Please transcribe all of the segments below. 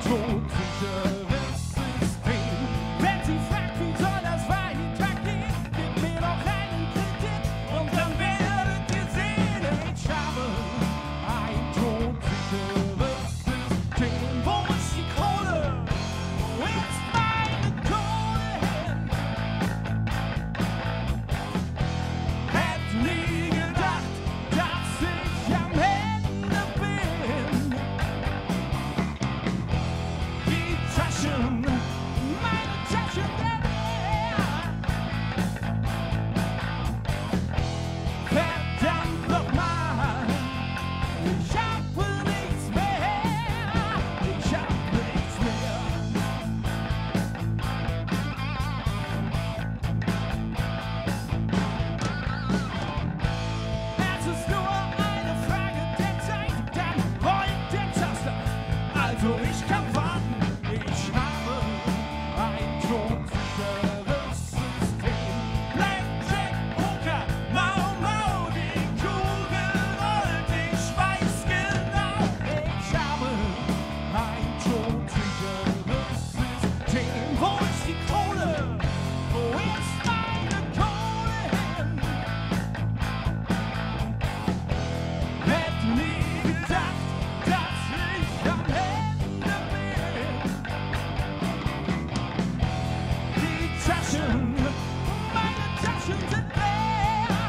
todsicheres System. Wenn sie fragt, wie soll das weitergehen, gib mir doch einen Kredit und dann werdet ihr sehen, ich habe ein todsicheres System. Wo ist die Kohle? Wo ist meine Kohle hin? Hätte nie gedacht, dass ich am Ende bin. Die Taschen, meine Taschen leer. Verdammt nochmal, ich habe nichts mehr. Ich hab nichts mehr. Es ist nur eine Frage der Zeit, dann rollt der Taster. Also ich kann warten, ich habe ein todsicheres System. Blackjack, Poker, Mau Mau, die Kugel rollt, ich weiß genau. Ich habe ein todsicheres System. Wo ist die Kohle? Wo ist meine Kohle hin? Hätte nie gedacht, dass ich am Ende bin. Die Taschen, meine Taschen sind leer.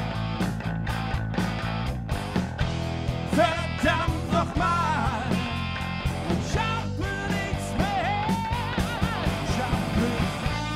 Verdammt nochmal, ich hab nichts mehr. Ich hab nichts.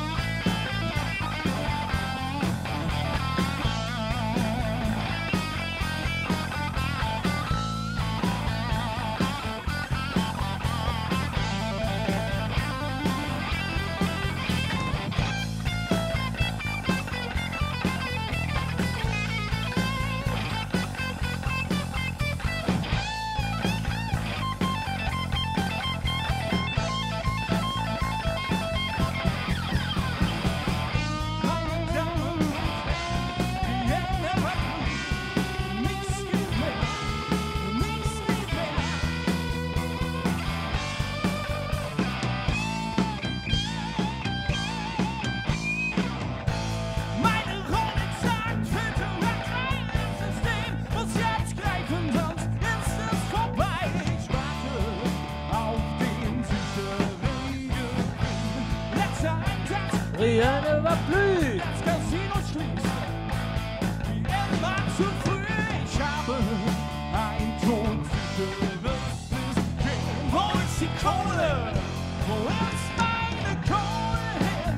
Meine Rolex sagt, bitte hat ein System, muss jetzt greifen, sonst ist es vorbei. Ich warte auf den sicheren Gewinn. Letzter Einsatz, Rien ne va plus. das Casino schließt. Wie immer zu früh, ich habe ein todsicheres System. Wo ist die Kohle? Wo ist meine Kohle hin?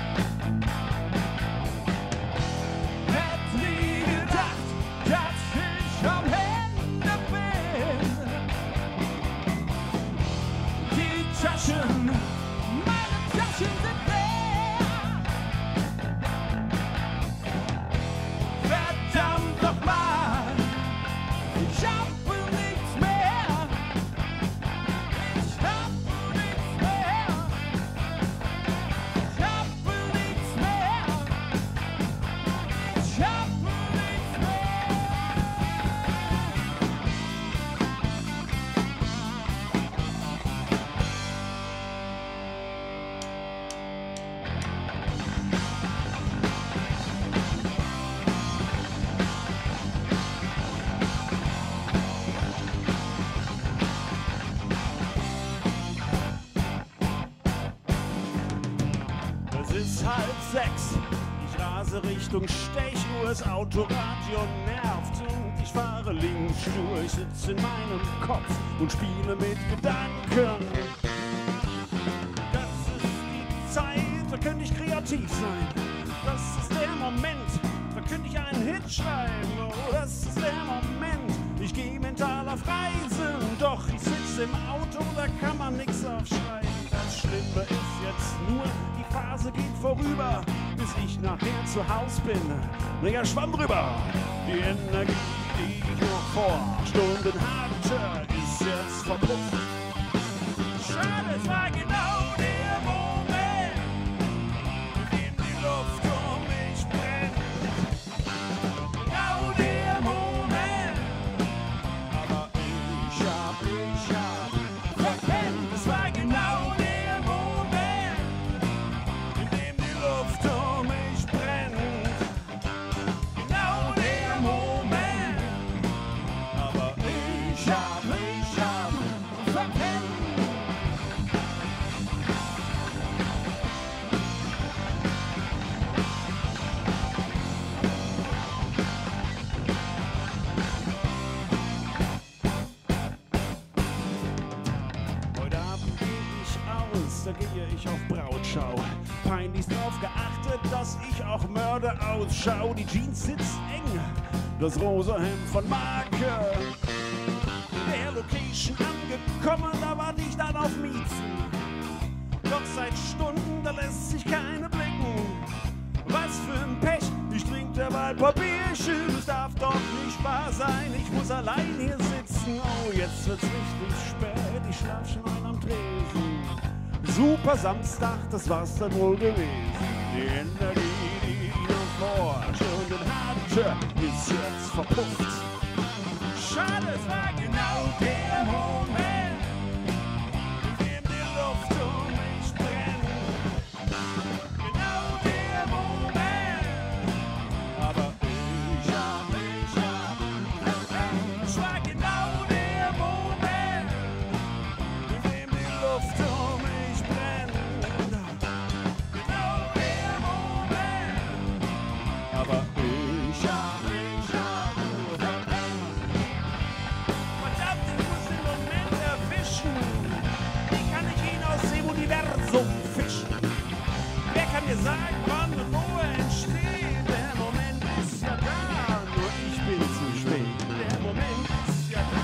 Hätte nie gedacht, dass ich am Ende bin. Die Taschen, meine Taschen sind leer. Verdammt nochmal, ich hab nichts mehr. Ich hab nichts mehr. Ich hab nichts mehr. Ich hab nichts mehr. Es ist 5:30, ich rase Richtung Stechuhr, das Autoradio nervt und ich fahre links stur. Ich sitze in meinem Kopf und spiele mit Gedanken. Das ist die Zeit, da könnte ich kreativ sein. Das ist der Moment, da könnte ich einen Hit schreiben. Oh, das ist der Moment, ich gehe mental auf Reisen. Doch ich sitze im Auto, da kann man nix aufschreiben. Das Schlimme ist jetzt nur, die Phase geht vorüber, bis ich nachher zu Haus bin. Naja, Schwamm drüber. Die Energie, die ich noch vor Stunden hatte, ist jetzt verpufft. Schade, es war genau der Moment, in dem die Luft um mich brennt. Genau der Moment, aber ich hab verpennt. Es war Nachts, da gehe ich auf Brautschau. Peinlichst drauf geachtet, dass ich auch Mörder ausschau. Die Jeans sitzt eng, das rosa Hemd von Marke. In der Location angekommen, da warte ich dann auf Miezen. Doch seit Stunden, da lässt sich keine blicken. Was für ein Pech, ich trink derweil Papierchen. Es darf doch nicht wahr sein, ich muss allein hier sitzen. Oh, jetzt wird's richtig spät, ich schlaf schon ein am Tresen. Super Samstag, das war's dann wohl gewesen. Die Energie, die ich davor schon hatte, ist jetzt verpufft. Schade, es war genau der Moment, in dem die Luft um mich brennt. Genau der Moment, aber es war genau der Moment, in dem die Luft um mich brennt. Genau der Moment, aber verdammt, ich muss den Moment erwischen. Wie kann ich ihn aus dem Universum fischen? Wer kann mir sagen, wann und wo er entsteht? Der Moment ist ja da, nur ich bin zu spät. Der Moment ist ja da.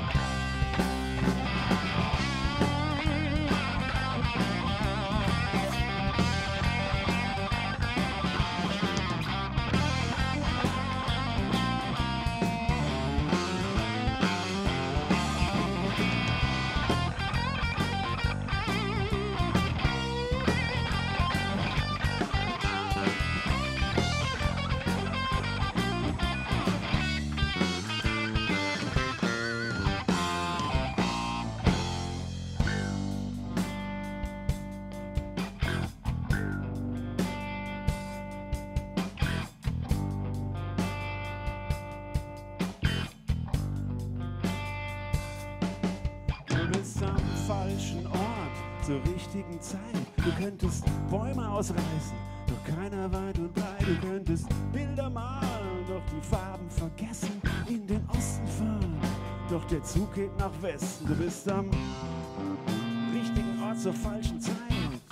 Du bist am falschen Ort zur richtigen Zeit. Du könntest Bäume ausreißen, doch keiner weit und breit. Du könntest Bilder malen, doch die Farben vergessen. In den Osten fahren, doch der Zug geht nach Westen. Du bist am richtigen Ort zur falschen Zeit.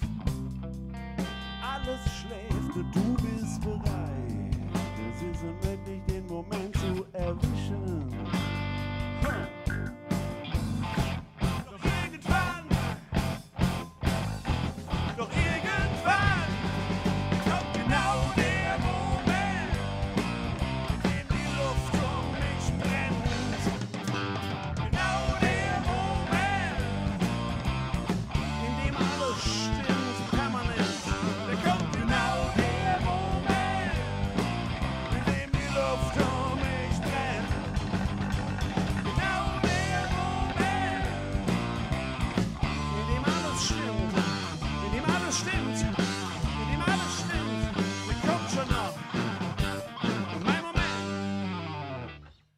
Alles schläft und du bist bereit. Es ist unmöglich, den Moment zu erwischen. Doch irgendwann kommt genau der Moment, in dem die Luft um mich brennt. Genau der Moment, in dem alles stimmt, permanent. Da kommt genau der Moment, in dem die Luft um mich brennt. Genau der Moment, in dem alles stimmt. In dem alles stimmt, in dem alles stimmt, der kommt schon noch. Mein Moment.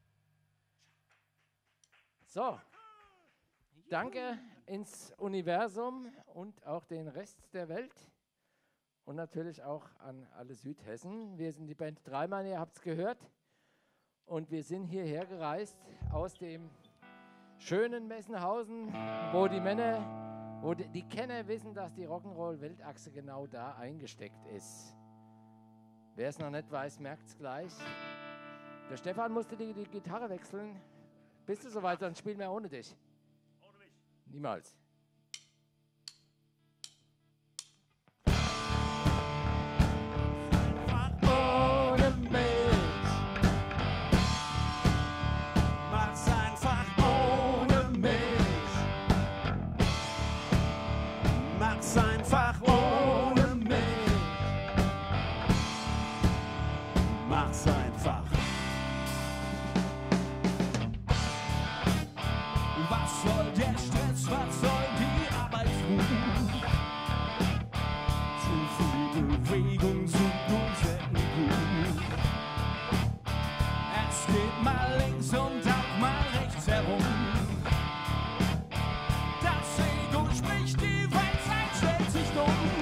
So, danke ins Universum und auch den Rest der Welt und natürlich auch an alle Südhessen. Wir sind die Band Dreimann, ihr habt es gehört, und wir sind hierher gereist aus dem schönen Messenhausen, wo die Männer, wo die Kenner wissen, dass die Rock'n'Roll-Weltachse genau da eingesteckt ist. Wer es noch nicht weiß, merkt es gleich. Der Stefan musste die Gitarre wechseln. Bist du soweit, dann spielen wir ohne dich. Ohne mich. Niemals. Ohne mich. Mach's einfach ohne mich. Mach's einfach ohne mich. Mach's einfach. Was soll der Stress, was soll die Arbeit tun? Zu viel Bewegung tut uns selten gut. Es geht mal links und auch mal rechts herum. Das Ego spricht, die Weisheit stellt sich dumm.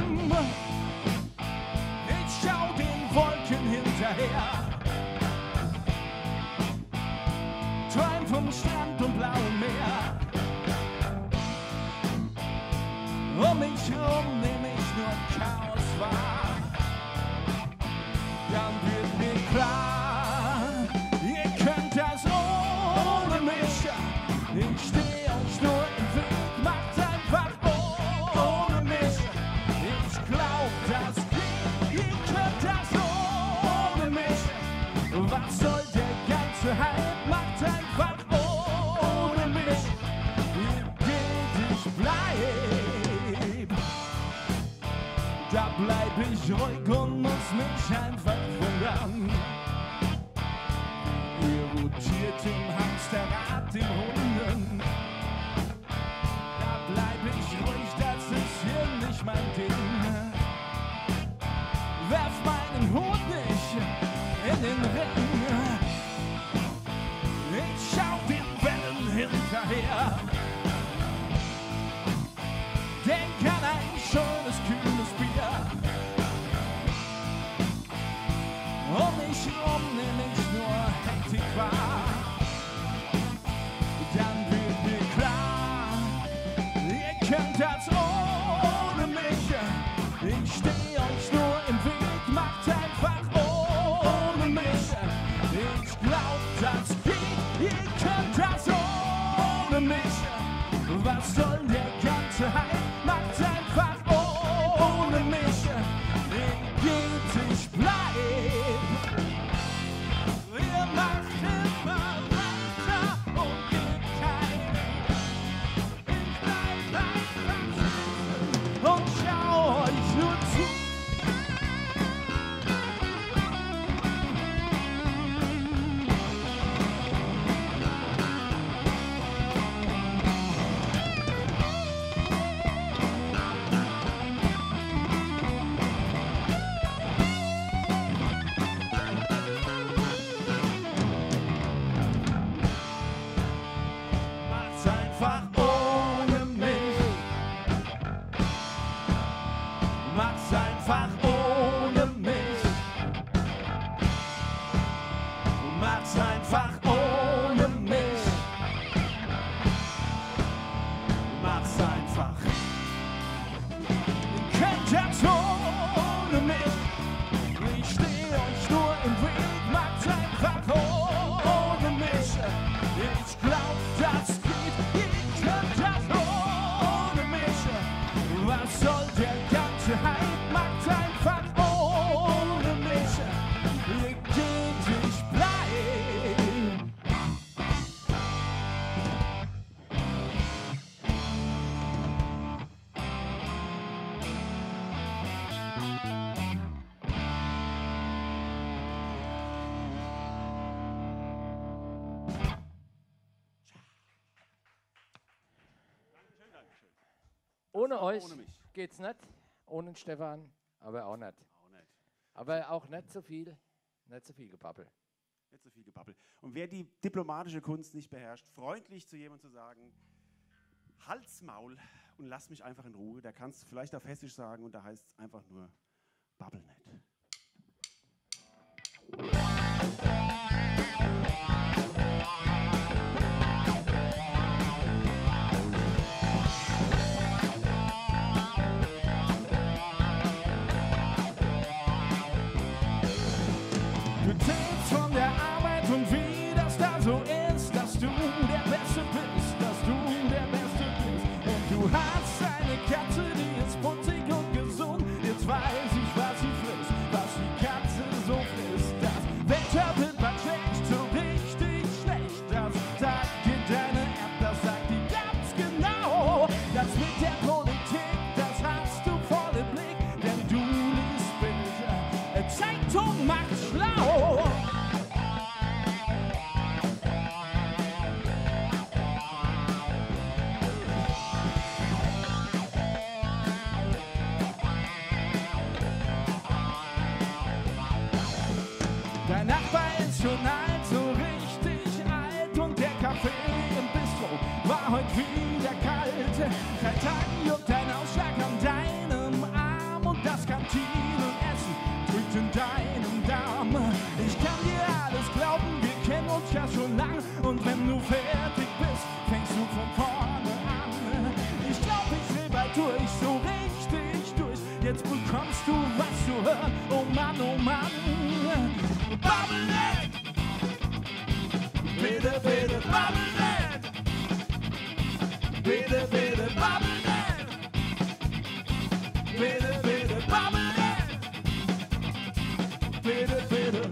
Um mich rum nehme ich nur Chaos wahr. Dann wird mir klar, ihr könnt das ohne mich. Ich stehe euch nur im Weg, macht einfach ohne mich. Ich glaub, das geht, ihr könnt das ohne mich. Was soll der ganze Hype, macht einfach ohne mich. Ihr geht, ich bleib. Da bleib ich ruhig und muss mich einfach wundern. Ihr rotiert im Hamsterrad im Runden. Da bleib ich ruhig, das ist hier nicht mein Ding. Werf meinen Hut nicht in den Ring. Ich schau den Wellen hinterher. Denk an ein schönes, kühles Bier. Um mich rum nehm ich nur Hektik wahr. Dann wird mir klar, ihr könnt das ohne mich. Ich steh euch nur im Weg, macht einfach ohne mich. Ich glaub, das geht, ihr könnt das ohne mich. Was soll der ganze Hype, macht einfach ohne mich. Ihr geht, ich bleib. Ihr macht immer weiter und geht kein. Ich bleib einfach und schau euch nur zu. Macht's einfach ohne mich. Macht's einfach ohne mich. Macht's einfach ohne mich. Macht's einfach. Ihr könnt das ohne mich. Ich steh euch nur im Weg. Macht's einfach ohne mich. Ich glaub, das geht. Ihr könnt das ohne mich. Was soll der ganze Hype? Macht einfach ohne mich. Ihr geht, ich bleib. Ohne euch Ohne mich. geht's nicht. Ohne den Stefan, aber auch nicht. Auch nicht. Aber auch nicht so viel Gebabbel. Nicht so viel Gebabbel. Und wer die diplomatische Kunst nicht beherrscht, freundlich zu jemandem zu sagen, Halt's Maul und lass mich einfach in Ruhe, der kann es vielleicht auf Hessisch sagen und da heißt es einfach nur Babbel nicht. Du erzählst von der Arbeit und wie das da so ist, dass du der Beste bist, dass du der Beste bist. Und du hast eine Katze, die ist putzig und gesund. Jetzt weiß ich, was sie frisst, was die Katze so frisst. Das Wetter wird bald schlecht, so richtig schlecht. Das sagt dir deine App, das sagt die ganz genau. Das mit der Politik, das hast du voll im Blick, denn du liest Bild, Zeitung macht schlau. Dein Nachbar ist schon alt, so richtig alt. Und der Kaffee im Bistro war heute wieder kalt. Seit Tagen juckt ein Ausschlag an deinem Arm. Und das Kantinenessen drückt in deinem Darm. Ich kann dir alles glauben, wir kennen uns ja schon lang. Und wenn du fertig bist, fängst du von vorne an. Ich glaub, ich dreh bald durch, so richtig. jetzt bekommst du was zu hören. Oh Mann, oh Mann. Bubblehead. Bitte, bitte, Bubblehead. Bitte, bitte, Bubblehead. Bitte, bitte, Bubblehead. Bitte, bitte.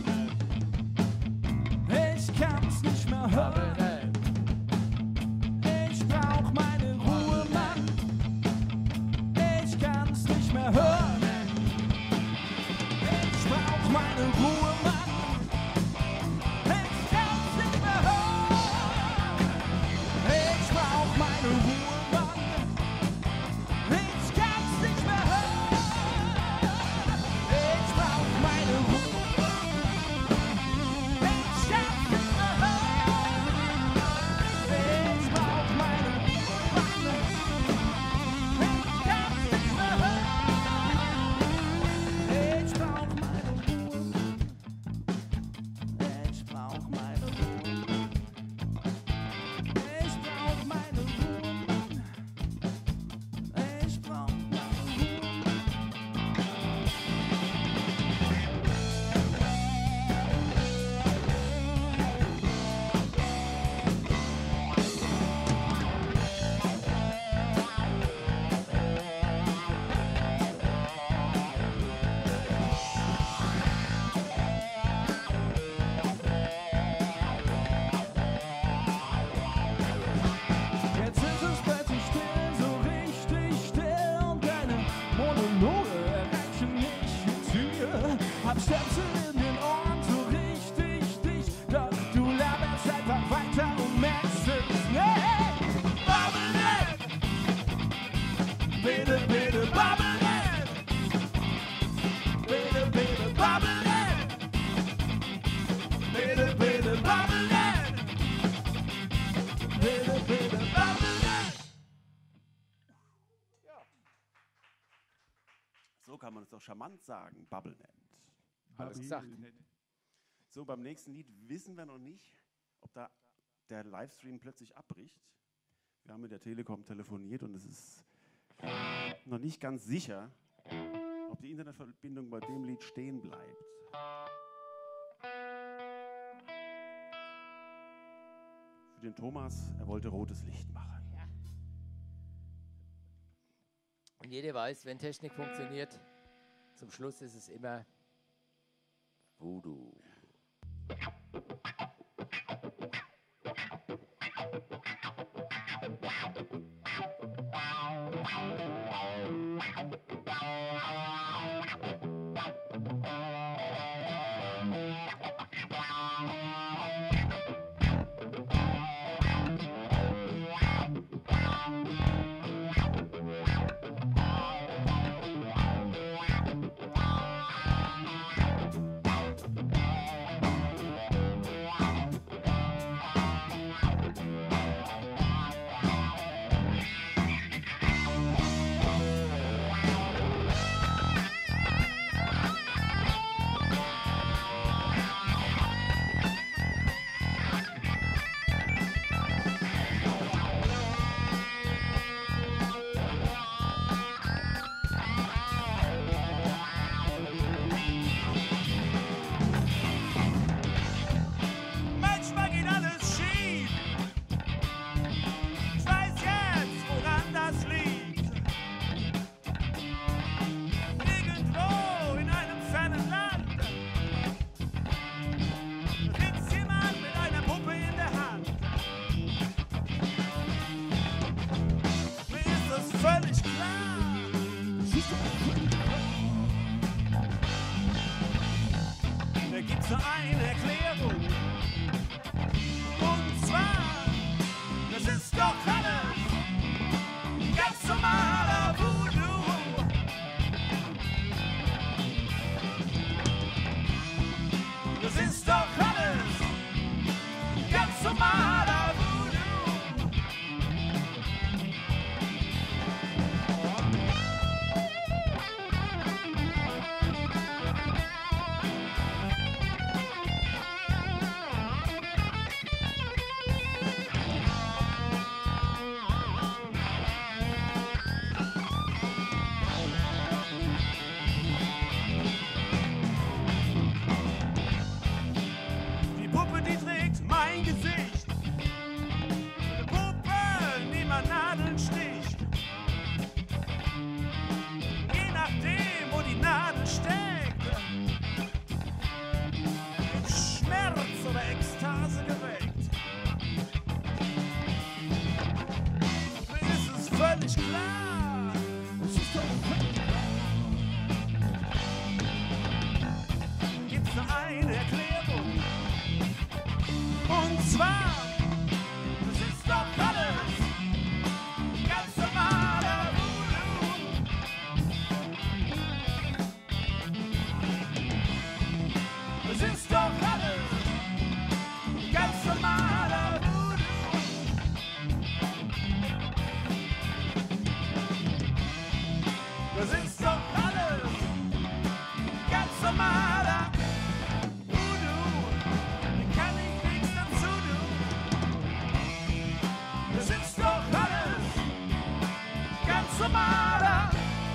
Ich kann's nicht mehr hören. Ich brauch meine Ruhe, Mann. Ich kann's nicht mehr hören. Ich brauch meine Ruhe, Mann. Ich kann's nicht mehr hören. Ich brauch meine Ruhe, Mann. Ich kann's nicht mehr hören. Ich brauch meine Ruhe. Ich kann's nicht mehr hören. Ich brauch meine Ruhe, Mann. Ich kann's nicht mehr hören. Ich brauch meine Ruhe. Ich brauch meine Ruhe. Ich brauch meine Ruhe, Mann. Ich brauch meine Ruhe. Jetzt ist es plötzlich still, so richtig still und deine Monologe erreichen nicht die Tür. Hab Stöpsel in den Ohren, so richtig dicht, doch du laberst einfach weiter und merkst es nicht. Bubblehead! Bitte, bitte, Bubblehead! Bitte, bitte, Bubblehead! Bitte, bitte, Bubblehead! Bitte, bitte, Bubblehead! So kann man es doch charmant sagen, Bubblehead. Alles gesagt. So, beim nächsten Lied wissen wir noch nicht, ob da der Livestream plötzlich abbricht. Wir haben mit der Telekom telefoniert und es ist noch nicht ganz sicher, ob die Internetverbindung bei dem Lied stehen bleibt. Für den Thomas, er wollte rotes Licht machen. Und jeder weiß, wenn Technik funktioniert, zum Schluss ist es immer Voodoo. Manchmal geht alles schief. Ich weiß jetzt, woran das liegt. Irgendwo in einem fernen Land sitzt jemand mit einer Puppe in der Hand. Mir ist das völlig klar. Da gibt's nur eine Erklärung. Und zwar, das ist doch alles ganz normaler Voodoo. Das ist doch alles ganz normaler Voodoo. ganz normaler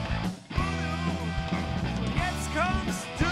Voodoo. Und jetzt kommst du.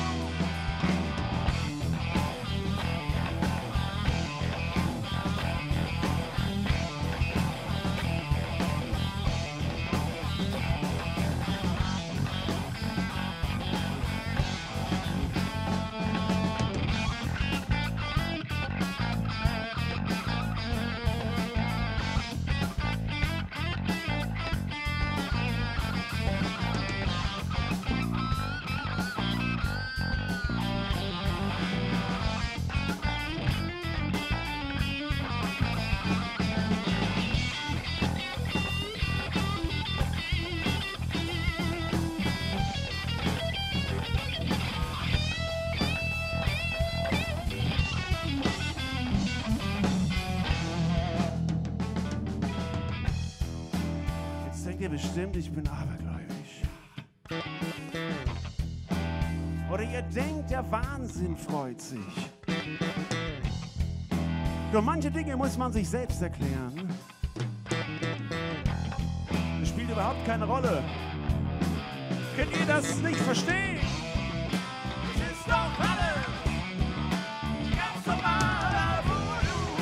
Ihr bestimmt, ich bin abergläubisch. Oder ihr denkt, der Wahnsinn freut sich. Doch manche Dinge muss man sich selbst erklären. Das spielt überhaupt keine Rolle. Könnt ihr das nicht verstehen? Es ist doch alles ganz normaler Voodoo.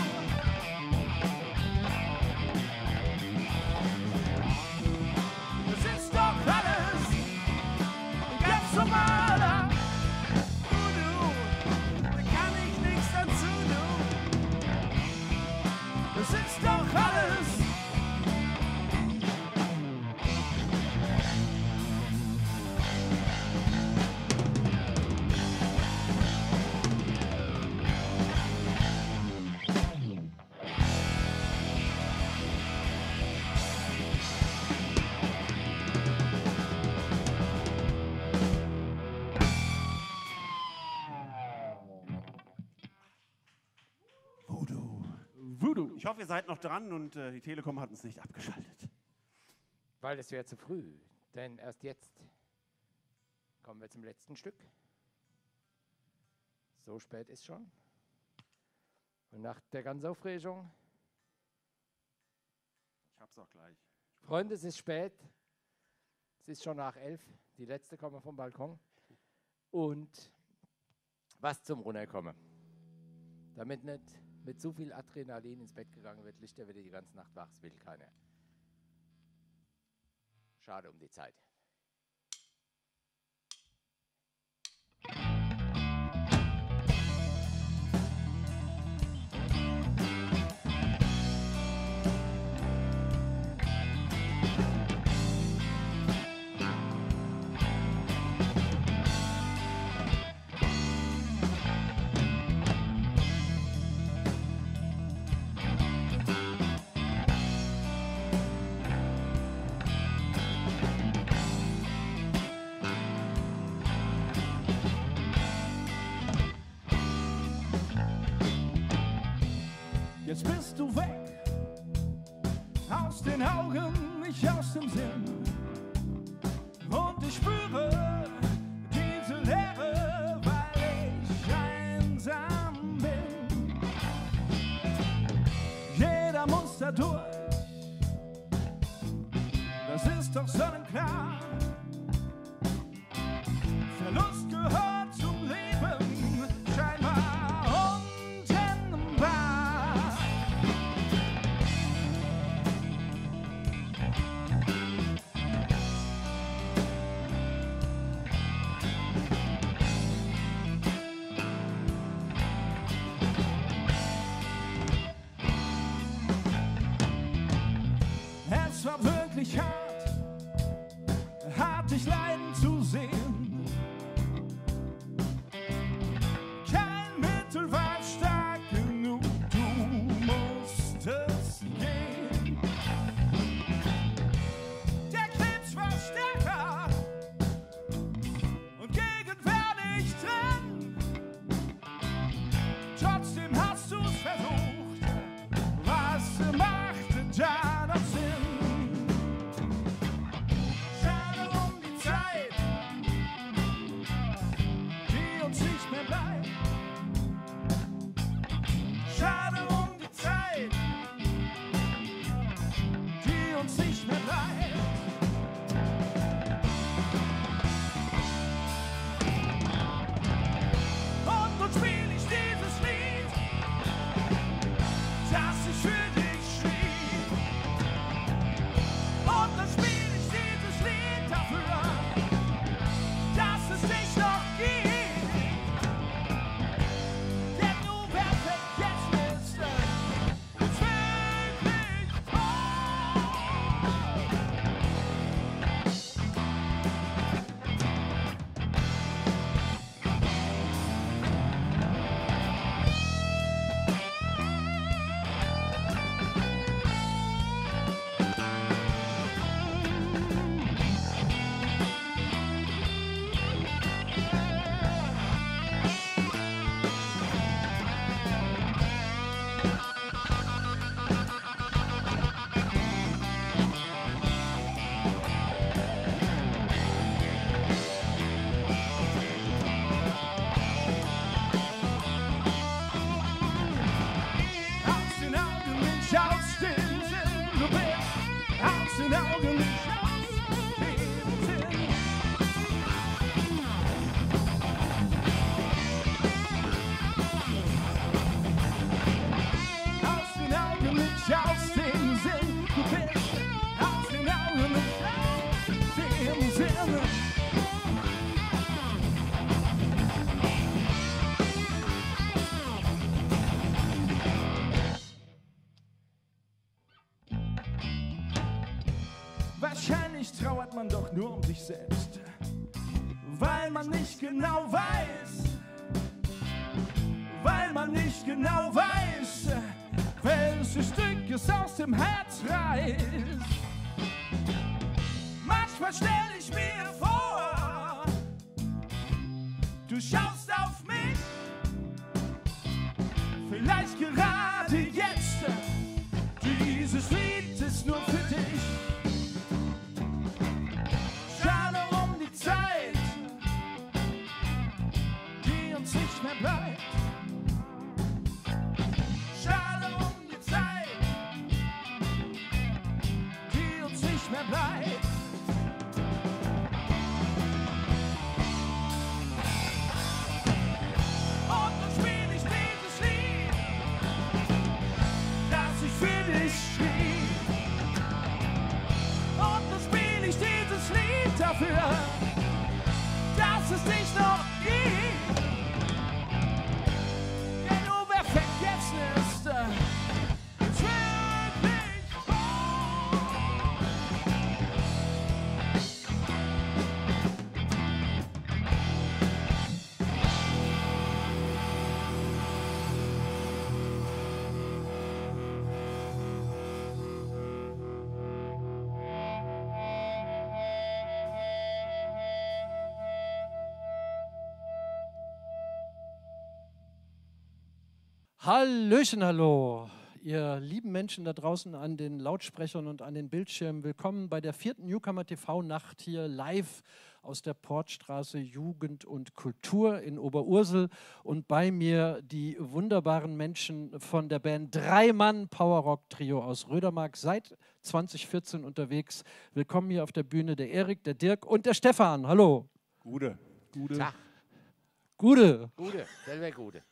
Es ist doch alles ganz normaler Voodoo. Da kann ich nichts dazu tun. Es ist doch alles. Voodoo. Ich hoffe, ihr seid noch dran und die Telekom hat uns nicht abgeschaltet. Weil es wäre zu früh, denn erst jetzt kommen wir zum letzten Stück. So spät ist schon. Und nach der ganzen Aufregung, Ich hab's auch gleich. Freunde, es ist spät. Es ist schon nach 11. Die letzte kommen vom Balkon. Und was zum Runterkommen. Damit nicht mit zu viel Adrenalin ins Bett gegangen wird, liegt er wieder die ganze Nacht wach, das will keiner. Schade um die Zeit. Jetzt bist du weg, aus den Augen, nicht aus dem Sinn. Und ich spüre diese Leere, weil ich einsam bin. Jeder muss da durch, das ist doch sonnenklar. Verlust gehört zum Leben, scheinbar untrennbar. Es war wirklich hart dich leiden zu sehen. Kein Mittel war stark genug, du musstest gehen. Der Krebs war stärker und gegenwärtig drin. Trotzdem hast du's versucht, was machte da noch Sinn? Wahrscheinlich trauert man doch nur um sich selbst, weil man nicht genau weiß, welches Stück es aus dem Herz reißt. Manchmal stell ich mir vor, du schaust auf mich, vielleicht gerade jetzt. Dieses Lied ist nur für dich. Schade um die Zeit, die uns nicht mehr bleibt. Schade um die Zeit, die uns nicht mehr bleibt. Und nun spiel ich dieses Lied, das ich für dich schrieb. Und nun spiel ich dieses Lied dafür, dass es dich noch gibt. Denn nur wer vergessen ist, ist wirklich wahr. Hallöchen, hallo, ihr lieben Menschen da draußen an den Lautsprechern und an den Bildschirmen. Willkommen bei der 4. Newcomer TV-Nacht hier live aus der Portstraße Jugend und Kultur in Oberursel. Und bei mir die wunderbaren Menschen von der Band Dreimann Powerrock-Trio aus Rödermark, seit 2014 unterwegs. Willkommen hier auf der Bühne der Erik, der Dirk und der Stefan. Hallo. Gude. Tag. Gute. Gute, selber gute.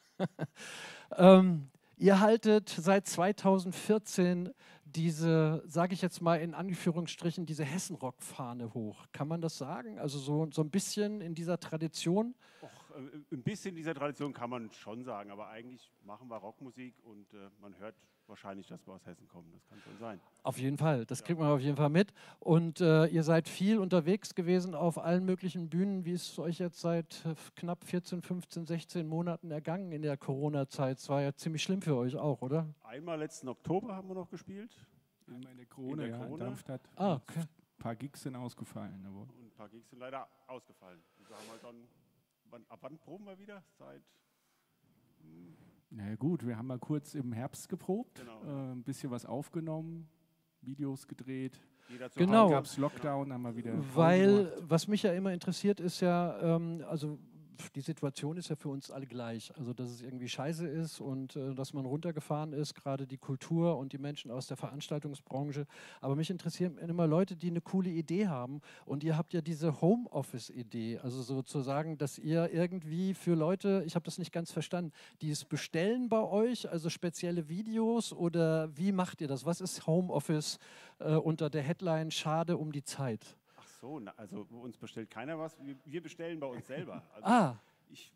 Ihr haltet seit 2014 diese, sage ich jetzt mal in Anführungsstrichen, diese Hessenrock-Fahne hoch. Kann man das sagen? Also so ein bisschen in dieser Tradition? Ein bisschen dieser Tradition kann man schon sagen, aber eigentlich machen wir Rockmusik und man hört wahrscheinlich, dass wir aus Hessen kommen. Das kann schon sein. Auf jeden Fall, das kriegt man auf jeden Fall mit. Und ihr seid viel unterwegs gewesen auf allen möglichen Bühnen. Wie ist es euch jetzt seit knapp 14, 15, 16 Monaten ergangen in der Corona-Zeit? Es war ja ziemlich schlimm für euch auch, oder? Einmal letzten Oktober haben wir noch gespielt. Einmal in der Krone, in der Krone. in Darmstadt. Ah, okay. Ein paar Gigs sind ausgefallen. Aber Und ein paar Gigs sind leider ausgefallen. Und wir haben halt dann, ab wann proben wir wieder? Seit na ja, gut, wir haben mal kurz im Herbst geprobt, Genau. ein bisschen was aufgenommen, Videos gedreht. jeder zu Genau. Dann Hause. gab es Lockdown, haben wir wieder Pause Weil, gemacht. was mich ja immer interessiert, ist ja, also die Situation ist ja für uns alle gleich. Also, dass es irgendwie scheiße ist und dass man runtergefahren ist, gerade die Kultur und die Menschen aus der Veranstaltungsbranche. Aber mich interessieren immer Leute, die eine coole Idee haben. Und ihr habt ja diese Homeoffice-Idee, also sozusagen, dass ihr irgendwie für Leute, ich habe das nicht ganz verstanden, die es bestellen bei euch, also spezielle Videos, oder wie macht ihr das? Was ist Homeoffice unter der Headline Schade um die Zeit? Ach so, also bei uns bestellt keiner was. Wir bestellen bei uns selber. Also ich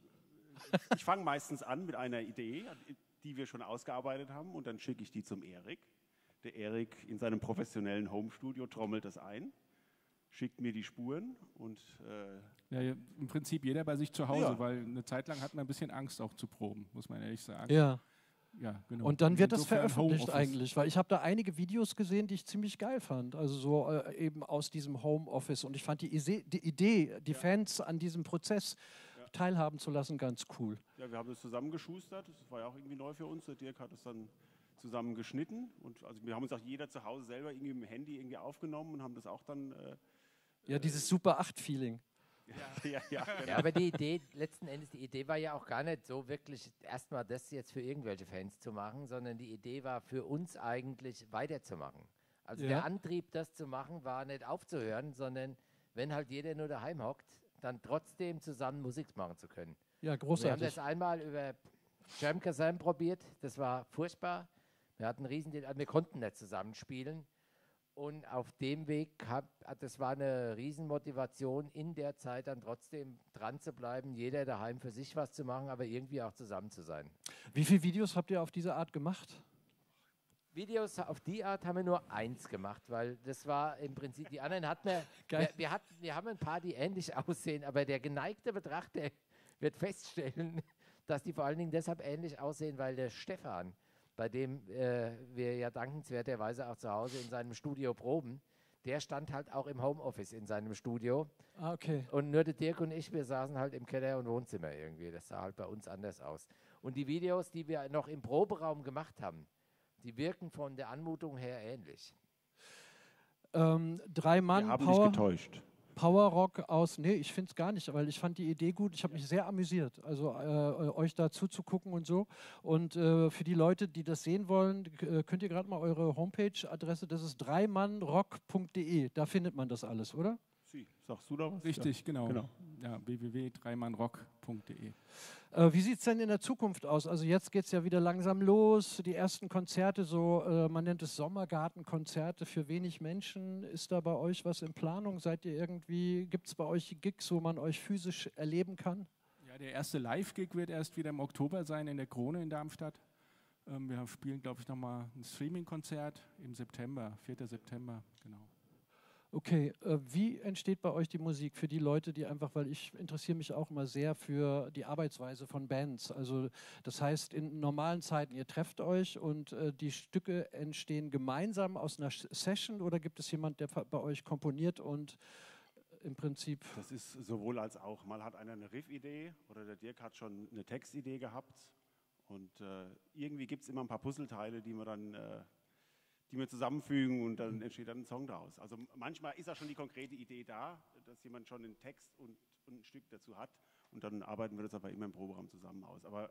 fange meistens an mit einer Idee, die wir schon ausgearbeitet haben, und dann schicke ich die zum Erik. Der Erik in seinem professionellen Homestudio trommelt das ein, schickt mir die Spuren und Ja, im Prinzip jeder bei sich zu Hause, Ja. weil eine Zeit lang hat man ein bisschen Angst auch zu proben, muss man ehrlich sagen. Ja. Ja, genau. Und dann wird das Insofern veröffentlicht Homeoffice. eigentlich, weil ich habe da einige Videos gesehen, die ich ziemlich geil fand. Also so eben aus diesem Homeoffice. Und ich fand die Idee, die Fans an diesem Prozess teilhaben zu lassen, ganz cool. ja, wir haben das zusammengeschustert. Das war ja auch irgendwie neu für uns. Der Dirk hat es dann zusammen geschnitten. Und also wir haben uns auch jeder zu Hause selber irgendwie mit dem Handy irgendwie aufgenommen und haben das auch dann Ja, dieses Super 8-Feeling. ja, Ja, aber die Idee, letzten Endes, die Idee war ja auch gar nicht so wirklich erstmal das jetzt für irgendwelche Fans zu machen, sondern die Idee war für uns eigentlich weiterzumachen. Also Ja. der Antrieb, das zu machen, war nicht aufzuhören, sondern wenn halt jeder nur daheim hockt, dann trotzdem zusammen Musik machen zu können. Ja, Wir haben großartig. das einmal über Jam Kazam probiert, das war furchtbar. Wir hatten wir konnten nicht zusammenspielen. Und auf dem Weg, das war eine Riesenmotivation, in der Zeit dann trotzdem dran zu bleiben, jeder daheim für sich was zu machen, aber irgendwie auch zusammen zu sein. Wie viele Videos habt ihr auf diese Art gemacht? Videos auf die Art haben wir nur eins gemacht, weil das war im Prinzip, die anderen hatten wir haben ein paar, die ähnlich aussehen, aber der geneigte Betrachter wird feststellen, dass die vor allen Dingen deshalb ähnlich aussehen, weil der Stefan, bei dem wir ja dankenswerterweise auch zu Hause in seinem Studio proben, der stand halt auch im Homeoffice in seinem Studio. Ah, okay. Und nur der Dirk und ich, wir saßen halt im Keller und Wohnzimmer irgendwie. Das sah halt bei uns anders aus. Und die Videos, die wir noch im Proberaum gemacht haben, die wirken von der Anmutung her ähnlich. 3 Mann, Wir haben dich getäuscht. Powerrock aus, nee, ich finde es gar nicht, weil ich fand die Idee gut. Ich habe mich sehr amüsiert, also euch da zuzugucken und so. Und für die Leute, die das sehen wollen, könnt ihr gerade mal eure Homepage-Adresse, das ist dreimannrock.de, da findet man das alles, oder? Sagst du da was? Richtig, genau. Ja, www.dreimannrock.de. Wie sieht es denn in der Zukunft aus? Also jetzt geht es ja wieder langsam los, die ersten Konzerte, so man nennt es Sommergartenkonzerte für wenig Menschen. Ist da bei euch was in Planung? Seid ihr irgendwie, gibt es bei euch Gigs, wo man euch physisch erleben kann? Ja, der erste Live-Gig wird erst wieder im Oktober sein in der Krone in Darmstadt. Wir spielen, glaube ich, nochmal ein Streaming-Konzert im September, 4. September, genau. Okay, wie entsteht bei euch die Musik für die Leute, die einfach, weil ich interessiere mich auch immer sehr für die Arbeitsweise von Bands. Also das heißt, in normalen Zeiten, ihr trefft euch und die Stücke entstehen gemeinsam aus einer Session oder gibt es jemand, der bei euch komponiert und im Prinzip... Das ist sowohl als auch. Mal hat einer eine Riff-Idee oder der Dirk hat schon eine Textidee gehabt und irgendwie gibt es immer ein paar Puzzleteile, die wir zusammenfügen und dann entsteht dann ein Song daraus. Also manchmal ist ja schon die konkrete Idee da, dass jemand schon einen Text und ein Stück dazu hat und dann arbeiten wir das aber immer im Proberaum zusammen aus. Aber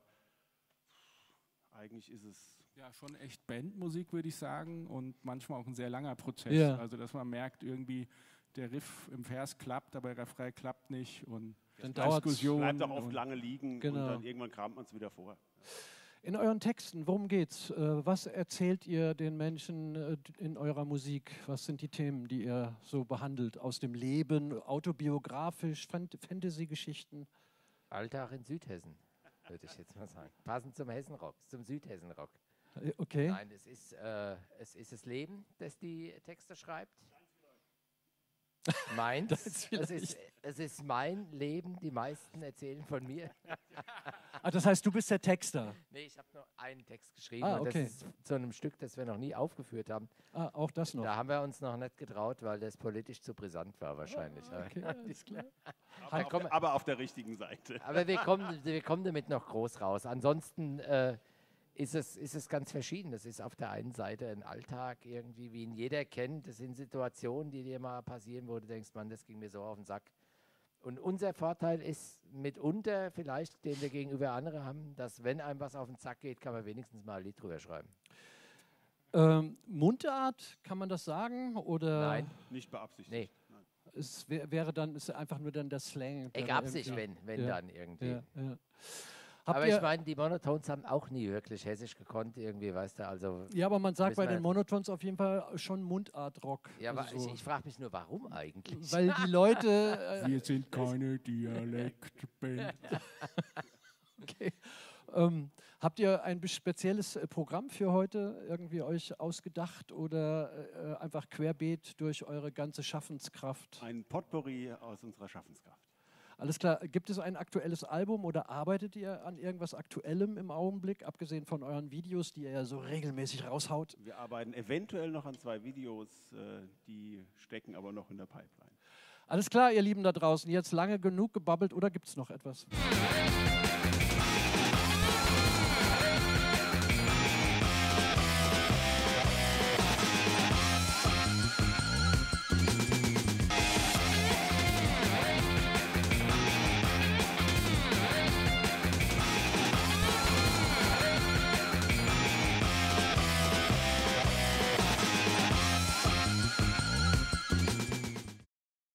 eigentlich ist es... Ja, schon echt Bandmusik, würde ich sagen, und manchmal auch ein sehr langer Prozess. Ja. Also dass man merkt, irgendwie der Riff im Vers klappt, aber der Refrain klappt nicht und Dann dauert's. Diskussion. Bleibt auch oft und lange liegen Genau. und dann irgendwann kramt man es wieder vor. In euren Texten, worum geht's? Was erzählt ihr den Menschen in eurer Musik? Was sind die Themen, die ihr so behandelt? Aus dem Leben, autobiografisch, Fantasy-Geschichten? Alltag in Südhessen, würde ich jetzt mal sagen. Passend zum Hessenrock, zum Südhessenrock. Okay. Nein, es ist das Leben, das die Texte schreibt. Meins. Es ist mein Leben, die meisten erzählen von mir. Ah, das heißt, du bist der Texter. Nee, ich habe nur einen Text geschrieben Ah, und okay. das ist zu einem Stück, das wir noch nie aufgeführt haben. Ah, auch das noch. Da haben wir uns noch nicht getraut, weil das politisch zu brisant war wahrscheinlich. Okay, alles klar. Aber auf der richtigen Seite. Aber wir kommen damit noch groß raus. Ansonsten ist es ganz verschieden. Das ist auf der einen Seite ein Alltag irgendwie, wie ihn jeder kennt. Das sind Situationen, die dir mal passieren, wo du denkst, Mann, das ging mir so auf den Sack. Und unser Vorteil ist mitunter vielleicht, den wir gegenüber anderen haben, dass wenn einem was auf den Sack geht, kann man wenigstens mal ein Lied drüber schreiben. Mundart, kann man das sagen? Oder Nein, Nicht beabsichtigt. nee. Nein. Es wäre dann ist einfach nur dann der Slang. der Ergab da sich, irgendwie- wenn Ja, dann irgendwie. Ja, ja. Habt Aber ihr, ich meine, die Monotones haben auch nie wirklich hessisch gekonnt, irgendwie, weißt du, also... ja, aber man sagt müssen bei wir- den Monotones auf jeden Fall schon Mundart-Rock. Ja, aber also so. ich frage mich nur, warum eigentlich? Weil die Leute... wir sind keine Dialektband. Okay. Habt ihr ein spezielles Programm für heute irgendwie euch ausgedacht oder einfach querbeet durch eure ganze Schaffenskraft? Ein Potpourri aus unserer Schaffenskraft. Alles klar. Gibt es ein aktuelles Album oder arbeitet ihr an irgendwas Aktuellem im Augenblick, abgesehen von euren Videos, die ihr ja so regelmäßig raushaut? Wir arbeiten eventuell noch an 2 Videos, die stecken aber noch in der Pipeline. Alles klar, ihr Lieben da draußen. Jetzt lange genug gebabbelt oder gibt es noch etwas?